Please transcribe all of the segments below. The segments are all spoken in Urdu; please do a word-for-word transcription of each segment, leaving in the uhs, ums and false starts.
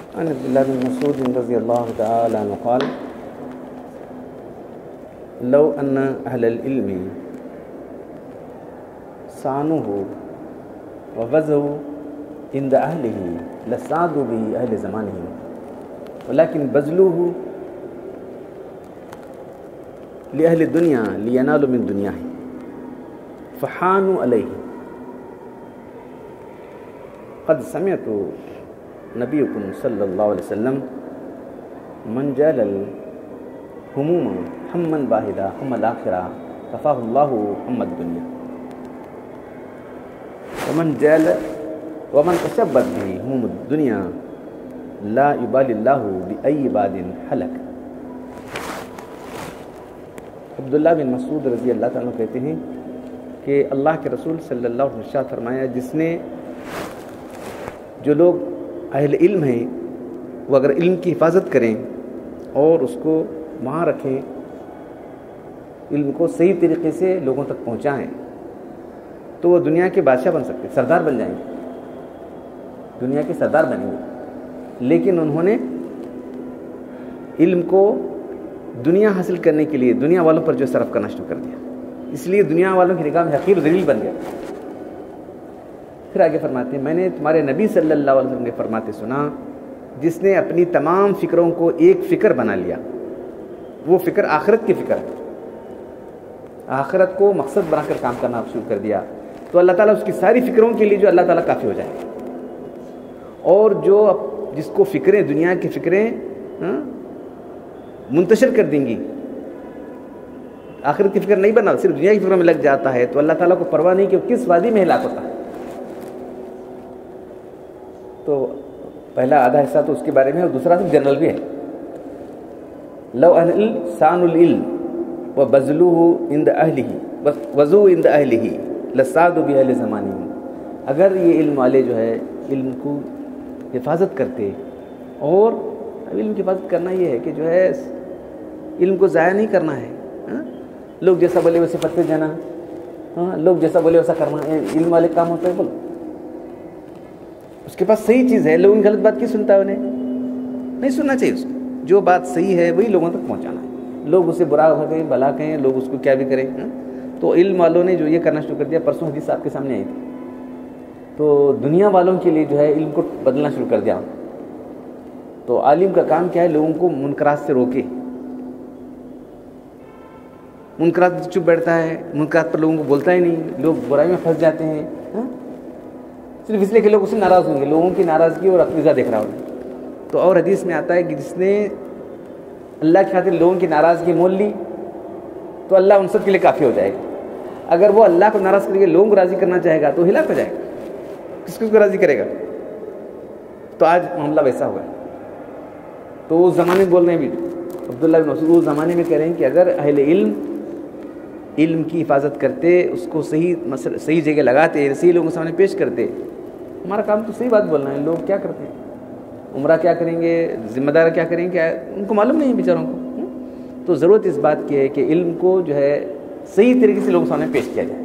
عن عبد الله بن مسعود رضي الله تعالى عنه قال لو أن أهل العلم صانوه ووزوا عند أهله لسعدوا به أهل زمانهم ولكن بذلوه لأهل الدنيا لينالوا من دنياه فحانوا عليه. قد سمعت نبيكم صلى الله عليه وسلم من جعل الهموم هما واحدا هم الآخرة كفاه الله هم الدنيا ومن جعل ومن تشبث به هموم الدنيا لا يبالي الله بأي باد حلق. عبداللہ بن مسعود رضی اللہ تعالیٰ کہتے ہیں کہ اللہ کے رسول صلی اللہ علیہ وسلم نے فرمایا جس نے جو لوگ اہل علم ہیں وہ اگر علم کی حفاظت کریں اور اس کو وہاں رکھیں، علم کو صحیح طریقے سے لوگوں تک پہنچائیں تو وہ دنیا کے بادشاہ بن سکتے، سردار بن جائیں گے، دنیا کے سردار بنیں گے. لیکن انہوں نے علم کو دنیا حاصل کرنے کے لیے دنیا والوں پر جو صرف کرنا شروع کر دیا، اس لیے دنیا والوں کی نگاہ میں حقیر و ذلیل بن گیا. پھر آگے فرماتے ہیں میں نے تمہارے نبی صلی اللہ علیہ وسلم کے فرماتے سنا جس نے اپنی تمام فکروں کو ایک فکر بنا لیا، وہ فکر آخرت کی فکر ہے، آخرت کو مقصد بنا کر کام کرنا شروع کر دیا تو اللہ تعالیٰ اس کی ساری فکروں کے لیے جو اللہ تعالیٰ کافی ہو جائے. اور جو جس کو فکریں دنیا کی فکریں منتشر کر دیں گی، آخرت کی فکر نہیں بنا صرف دنیا کی فکروں میں لگ جاتا ہے تو اللہ تعالیٰ کو پرواہ نہیں کہ وہ کس وادی میں ہلاک ہوتا ہے. تو پہلا آدھا حصہ تو اس کے بارے میں اور دوسرا صرف جنرل بھی ہے. لو ان سان العلم و بذلوه عند اہلہ وضو عند اہلہ لسعدوا بأہل زمانہم. اگر یہ علم والے جو ہے علم کو حفاظت کرتے، اور علم کی حفاظت کرنا یہ ہے کہ جو ہے علم کو ضائع نہیں کرنا ہے، لوگ جیسا بولے ویسے فتوے دینا، ہاں لوگ جیسا بولے ویسا کرنا علم والے کام ہوتا ہے. بولو اس کے پاس صحیح چیز ہے، لوگوں کی غلط بات کی سنتا ہے، انہیں نہیں سننا چاہیے. اس کو جو بات صحیح ہے وہی لوگوں تک پہنچانا ہے. لوگ اسے برا کہیں بھلا کہیں، لوگ اس کو کیا بھی کریں. تو علم والوں نے جو یہ کرنا شروع کر دیا، پرسوں حدیث آپ کے سامنے آئی تھی، تو دنیا والوں کے لیے جو ہے علم کو بدلنا شروع کر دیا. تو عالم کا کام کیا ہے؟ لوگوں کو منکرات سے روکے. منکرات پر چپ بیٹھتا ہے، منکرات پر لوگوں کو بولتا ہی نہیں، لوگ برائی میں پھنس جاتے ہیں صرف اس لیے کہ لوگ اس سے ناراض ہوں گے، لوگوں کی ناراضگی اور اقتضا دیکھ رہا ہوگا. تو اور حدیث میں آتا ہے کہ جس نے اللہ کی خاطر لوگوں کی ناراضگی مول لی تو اللہ ان سب کے لیے کافی ہو جائے گا. اگر وہ اللہ کو ناراض کر کے لوگوں کو راضی کرنا چاہے گا تو ہلاک ہو جائے گا. کس کس کو راضی کرے گا؟ تو آج معاملہ ویسا ہوا ہے. تو اس زمانے میں بول رہے ہیں بھی عبداللہ بن مسعود اس زمانے میں کہہ رہے ہیں کہ اگر اہل علم علم کی حفاظت کرتے، اس کو صحیح مسئلہ صحیح جگہ لگاتے، صحیح لوگوں کے سامنے پیش کرتے. ہمارا کام تو صحیح بات بولنا ہے. لوگ کیا کرتے ہیں، عمرہ کیا کریں گے، ذمہ دار کیا کریں گے، کیا ان کو معلوم نہیں ہے بیچاروں کو. تو ضرورت اس بات کی ہے کہ علم کو جو ہے صحیح طریقے سے لوگوں کے سامنے پیش کیا جائے.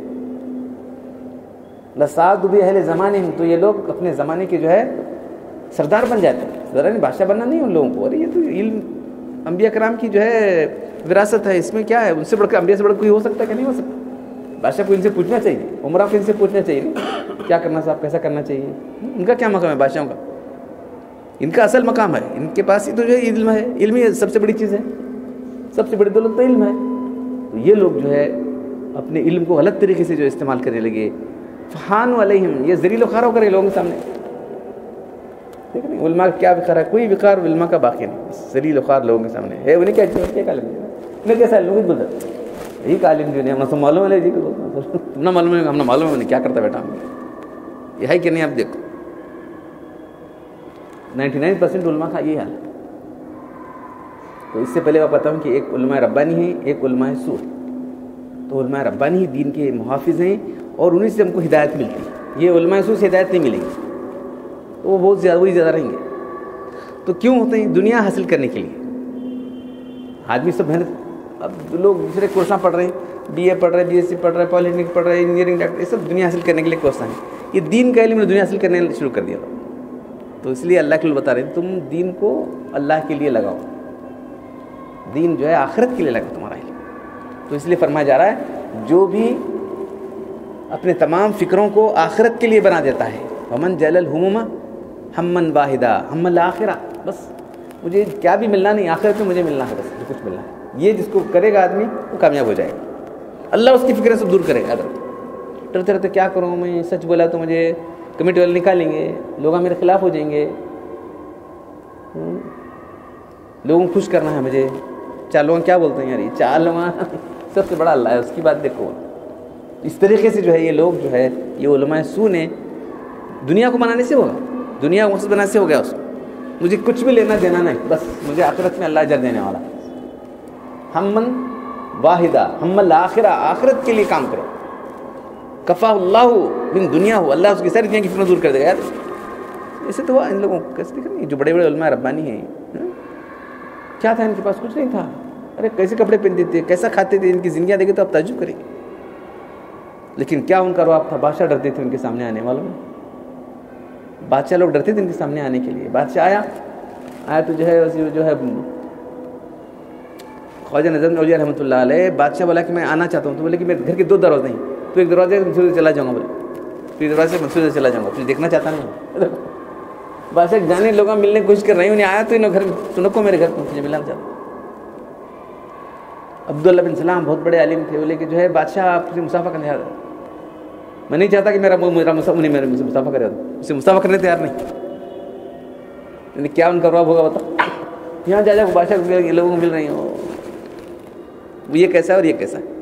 لسعدوا بأہل زمانہم، تو یہ لوگ اپنے زمانے کے جو ہے سردار بن جاتے ہیں. ذرا نہیں بادشاہ بننا نہیں ان لوگوں کو. ارے یہ تو علم انبیاء کرام کی جو ہے وراثت ہے، اس میں کیا ہے، ان سے بڑھ کر انبیاء سے بڑھ کوئی ہو سکتا ہے کہ نہیں ہو سکتا. بادشاہ کو ان سے پوچھنا چاہیے، عمرہ کو ان سے پوچھنا چاہیے کیا کرنا صاحب، کیسا کرنا چاہیے. ان کا کیا مقام ہے بادشاہوں کا؟ ان کا اصل مقام ہے، ان کے پاس ہی تو جو ہے علم ہے. علم ہی سب سے بڑی چیز ہے، سب سے بڑی دولت تو علم ہے. تو یہ لوگ جو ہے اپنے علم کو غلط طریقے سے جو استعمال کرنے لگے. فحانوا علیہم، یہ ذلیل و خوار ہو کر لوگوں کے سامنے. دیکھ نہیں علماء کیا وقار ہے، کوئی وقار علماء کا باقی نہیں. ذلیل و خوار لوگوں کے سامنے ہے. انہیں کیا چاہیے، کیا عالم انہیں کیسا علم بولتا یہی کا عالم جو نہیں، ہم نے معلوم ہے جی تم نہ معلوم ہے، ہم نے معلوم ہے کیا کرتا بیٹا. یہ ہے کہ نہیں؟ آپ دیکھو نائنٹی نائن پرسینٹ علماء کا یہ حال ہے. تو اس سے پہلے میں بتاؤں کہ ایک علماء ربانی ہیں، ایک علماء سو. تو علماء ربانی ہی دین کے محافظ ہیں اور انہیں سے ہم کو ہدایت ملتی ہے. یہ علماء سو سے ہدایت نہیں ملے گی تو وہ بہت زیادہ وہی زیادہ رہیں گے. تو کیوں ہوتے ہیں؟ دنیا حاصل کرنے کے لیے. آدمی سب محنت، اب لوگ دوسرے کورساں پڑھ رہے ہیں، بی اے پڑھ رہے ہیں، بی ایس سی پڑھ رہے ہیں، پالیٹیکنک پڑھ رہے ہیں، انجینئرنگ، ڈاکٹر، یہ سب دنیا حاصل کرنے کے لیے کورساں ہیں. یہ دین کا علم نے دنیا حاصل کرنے شروع کر دیا. تو اس لیے اللہ کے لیے بتا رہے ہیں تم دین کو اللہ کے لیے لگاؤ، دین جو ہے آخرت کے لیے لگاؤ تمہارا علم. تو اس لیے فرمایا جا رہا ہے جو بھی اپنے تمام فکروں کو آخرت کے لیے بنا دیتا ہے، ومن جعل الہموم ہمًا واحدا ہم الآخرہ، بس مجھے کیا بھی ملنا نہیں، آخرت میں مجھے ملنا ہے، بس جو کچھ ملنا ہے. یہ جس کو کرے گا آدمی وہ کامیاب ہو جائے گا. اللہ اس کی فکریں سب دور کرے گا. اگر ڈرتے رہتے کیا کروں میں، سچ بولا تو مجھے کمیٹی والے نکالیں گے، لوگ میرے خلاف ہو جائیں گے، لوگوں کو خوش کرنا ہے مجھے، چار لوگ کیا بولتے ہیں یار یہ چار لوگ سب سے بڑا اللہ ہے، اس کی بات دیکھو. اس طریقے سے جو ہے یہ لوگ جو ہے یہ علماء سو نے دنیا کو بنانے سے ہوگا، دنیا کو مقصد بنانے سے ہو گیا اس کو، مجھے کچھ بھی لینا دینا نہیں، بس مجھے آخرت میں اللہ اجر دینے والا. ہمن واحدہ ہم الآخرہ، آخرت کے لیے کام کرو. کفا اللہ من دنیا ہو، اللہ اس کی ساری دنیا کی فکر دور کر دے گا. یار ایسے تو ان لوگوں کو کیسے دکھ نہیں جو بڑے بڑے علماء ربانی ہیں، کیا تھا ان کے پاس؟ کچھ نہیں تھا. ارے کیسے کپڑے پہنتے تھے، کیسا کھاتے تھے، ان کی زندگیاں دیکھے تو آپ تعجب کریں. لیکن کیا ان کا رواق تھا؟ بادشاہ ڈرتے تھے ان کے سامنے آنے والوں میں، بادشاہ لوگ ڈرتے تھے ان کے سامنے آنے کے لیے. بادشاہ آیا آیا تو جو ہے جو ہے خواجہ نظر اولیاء رحمۃ اللہ علیہ، بادشاہ بولا کہ میں آنا چاہتا ہوں، تو بولے کہ میرے گھر کے دو دروازے ہیں، تو ایک دروازے سے منصور سے چلا جاؤں گا، بولے پھر دروازے سے منصور سے چلا جاؤں گا، تجھے دیکھنا چاہتا نہیں. بادشاہ جانے لوگ ملنے کی کوشش کر رہے ہیں، انہیں آیا تو انہوں گھر سنو کو میرے گھر مجھے ملنا چاہتا. عبداللہ بن سلام بہت بڑے عالم تھے، بولے کہ جو ہے بادشاہ آپ سے مسافہ کرنے آ رہا، میں نہیں چاہتا کہ میرا میرا انہیں میرے مجھ سے مسافہ کرے، اسے مسافہ کرنے تیار نہیں. یعنی کیا ان کا رعب ہوگا بتا، یہاں جا جا بادشاہ لوگوں کو مل رہی ہوں، وہ یہ کیسا ہے اور یہ کیسا ہے.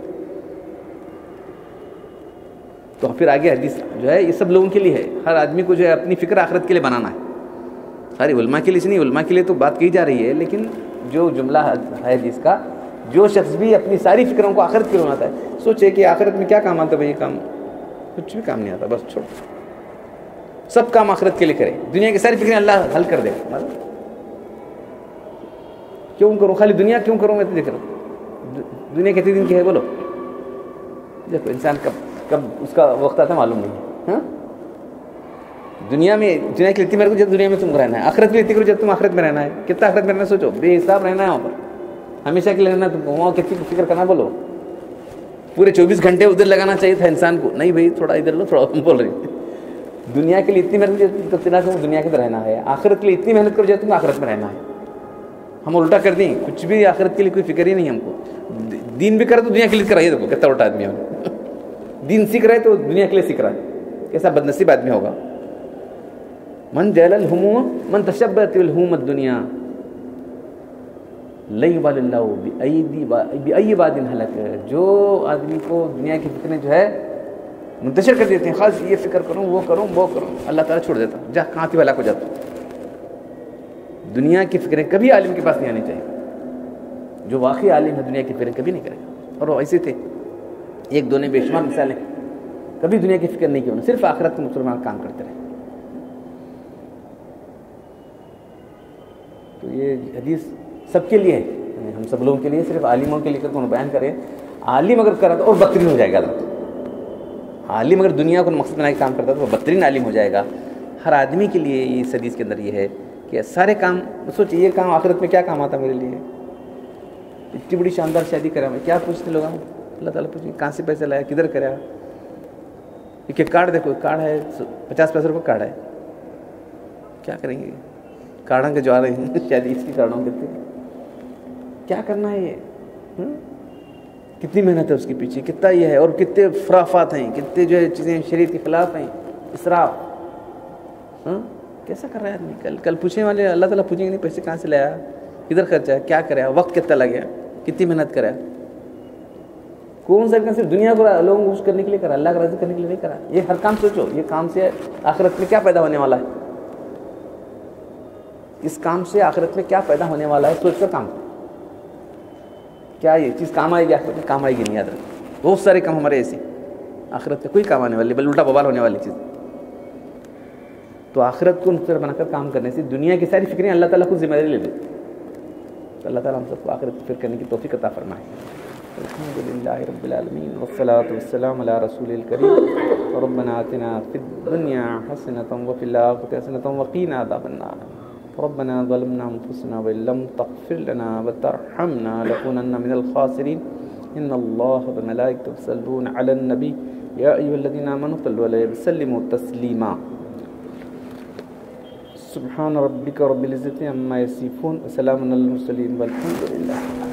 تو پھر آگے حدیث جو ہے یہ سب لوگوں کے لیے ہے، ہر آدمی کو جو ہے اپنی فکر آخرت کے لیے بنانا ہے. ساری علماء کے لیے نہیں، علماء کے لیے تو بات کہی جا رہی ہے، لیکن جو جملہ ہے حدیث کا، جو شخص بھی اپنی ساری فکروں کو آخرت کے لیے بناتا ہے، سوچے کہ آخرت میں کیا کام آتا ہے. بھائی یہ کام کچھ بھی کام نہیں آتا، بس چھوڑ، سب کام آخرت کے لیے کرے، دنیا کی ساری فکریں اللہ حل کر دے. کیوں کروں خالی دنیا کیوں کروں میں؟ دیکھ رہا دنیا کتنے دن کی ہے بولو. دیکھو انسان کب کب اس کا وقت آتا معلوم نہیں ہے. ہاں دنیا میں دنیا کی اتنی محنت جب دنیا میں تم رہنا ہے، آخرت بھی اتنی کرو جب تم آخرت میں رہنا ہے. کتنا آخرت میں رہنا سوچو، بے حساب رہنا ہے وہاں پر، ہمیشہ کے لیے رہنا. تم کو وہاں کتنی فکر کرنا بولو، پورے چوبیس گھنٹے ادھر لگانا چاہیے تھا انسان کو. نہیں بھائی تھوڑا ادھر لو، تھوڑا بول رہی دنیا کے لیے اتنی محنت کرنا تم دنیا کے اندر رہنا ہے، آخرت کے لیے اتنی محنت کرو جب تم آخرت میں رہنا ہے. ہم الٹا کر دیں، کچھ بھی آخرت کے لیے کوئی فکر ہی نہیں ہم کو. دین بھی کرے تو دنیا کے لیے کرائیے. دیکھو کتنا الٹا آدمی ہے، دین سیکھ رہے تو دنیا کے لیے سیکھ رہا ہے، کیسا بدنصیب آدمی ہوگا. من جعل الہموم من تشبہت بالہموم الدنیا لا یبالی اللہ بأی واد ہلک. جو آدمی کو دنیا کی فکریں جو ہے منتشر کر دیتے ہیں، خاص یہ فکر کروں وہ کروں وہ کروں، اللہ تعالیٰ چھوڑ دیتا جا کہاں تھی ہلاک ہو جاتا. دنیا کی فکریں کبھی عالم کے پاس نہیں آنی چاہیے. جو واقعی عالم ہے دنیا کی فکریں کبھی نہیں کرے گا. اور وہ ایسے تھے ایک دو نے بے شمار مثالیں، کبھی دنیا کی فکر نہیں کی، انہوں صرف آخرت میں مسلمان کام کرتے رہے. تو یہ حدیث سب کے لیے ہے، ہم سب لوگوں کے لیے، صرف عالموں کے لیے کر کو بیان کرے. عالم اگر کرا تو اور بدترین ہو جائے گا. عالم اگر دنیا کو مقصد بنا کے کام کرتا تو وہ بدترین عالم ہو جائے گا. ہر آدمی کے لیے اس حدیث کے اندر یہ ہے کہ سارے کام سوچیے، یہ کام آخرت میں کیا کام آتا میرے لیے. اتنی بڑی شاندار شادی کرا میں، کیا پوچھتے لوگ؟ اللہ تعالیٰ پوچھیں کہاں سے پیسے لایا، کدھر کرا. ایک کارڈ دیکھو، کارڈ ہے پچاس پیسے روپے کارڈ ہے، کیا کریں گے کارڈوں کے جو آ رہے ہیں شادی اس کی کارڈوں کے کیا کرنا ہے. یہ کتنی محنت ہے اس کے پیچھے، کتنا یہ ہے، اور کتنے خرافات ہیں، کتنے جو ہے چیزیں شریعت کے خلاف ہیں، اسراف. ہاں کیسا کر رہا ہے آدمی؟ کل کل پوچھنے والے اللہ تعالیٰ پوچھیں گے نہیں پیسے کہاں سے لایا، کدھر خرچا، کیا کرا، وقت کتنا لگا، کتنی محنت کرا. کون سا کام صرف دنیا کو لوگوں کو خوش کرنے کے لیے کرا، اللہ کا راضی کرنے کے لیے نہیں کرا. یہ ہر کام سوچو، یہ کام سے آخرت میں کیا پیدا ہونے والا ہے، اس کام سے آخرت میں کیا پیدا ہونے والا ہے، سوچ کر کام. کیا یہ چیز کام آئے گی آخرت میں؟ کام آئے گی نہیں. یاد رکھ بہت سارے کام ہمارے ایسے آخرت میں کوئی کام آنے والے، بل الٹا بوال ہونے والی چیز. تو آخرت کو نقطہ بنا کر کام کرنے سے دنیا کی ساری فکریں اللہ تعالیٰ کو ذمہ داری لے لیتے. تو اللہ تعالیٰ ہم سب کو آخرت کی فکر کرنے کی توفیق عطا فرمائے. الحمد لله رب العالمين والصلاة والسلام على رسول الكريم ربنا آتنا في الدنيا حسنة وفي الآخرة حسنة وقنا عذاب النار ربنا ظلمنا أنفسنا وإن لم تغفر لنا وترحمنا لنكونن من الخاسرين إن الله وملائكته يصلون على النبي يا أيها الذين آمنوا صلوا عليه وسلموا تسليما سبحان ربك رب العزة عما يصفون وسلام على المرسلين والحمد لله.